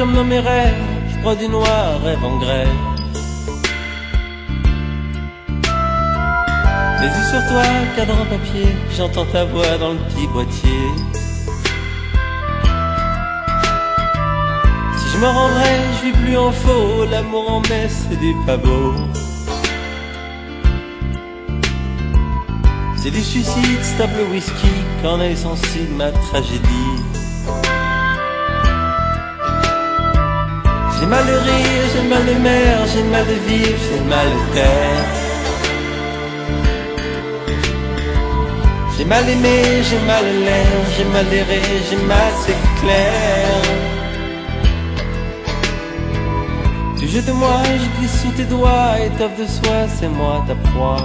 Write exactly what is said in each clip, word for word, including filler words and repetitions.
comme dans mes rêves, je crois du noir, rêve en grève. Les yeux sur toi, cadre en papier, j'entends ta voix dans le petit boîtier. Si je me rends vrai, je vis plus en faux, l'amour en baisse, c'est du pas beau. C'est du suicide, stop le whisky, qu'en est sensible ma tragédie. J'ai mal de rire, j'ai mal de mer, j'ai mal de vivre, j'ai mal de terre. J'ai mal aimé, j'ai mal l'air, j'ai mal erré, j'ai mal, c'est clair. Tu jettes de moi, je glisse sous tes doigts, étoffe de soie, c'est moi ta proie.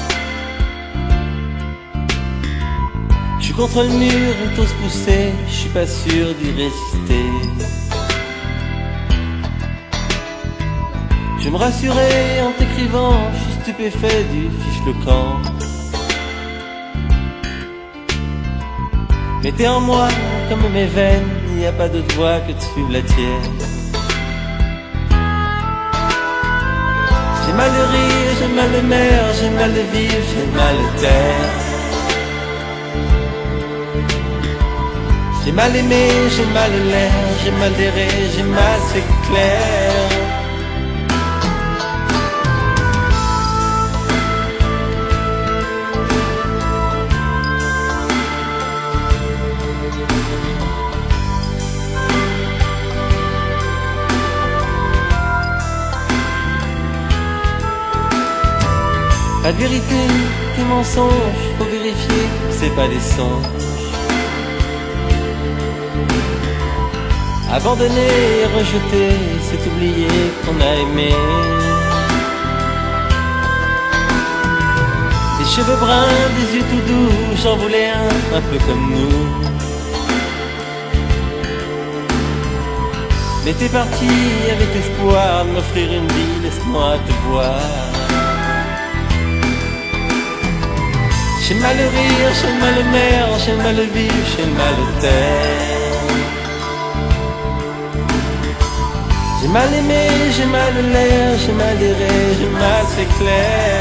Je suis contre le mur, on t'ose pousser, je suis pas sûr d'y résister. Je vais me rassurer en t'écrivant, je suis stupéfait du fiche le camp. Mais t'es en moi, comme mes veines, il n'y a pas d'autre voie que de suivre la tienne. J'ai mal de rire, j'ai mal de mer, j'ai mal de vivre, j'ai mal de terre. J'ai mal aimé, j'ai mal l'air, j'ai mal erré, j'ai mal, c'est clair. Pas de vérité, tes mensonges, faut vérifier, c'est pas des songes. Abandonner et rejeter, c'est oublier qu'on a aimé. Des cheveux bruns, des yeux tout doux, j'en voulais un, un peu comme nous. Mais t'es parti avec l'espoir de m'offrir une vie, laisse-moi te voir. J'ai mal le rire, j'ai mal le mer, j'ai mal le vivre, j'ai mal le terre. J'ai mal aimé, j'ai mal l'air, j'ai mal erré, j'ai mal, c'est clair.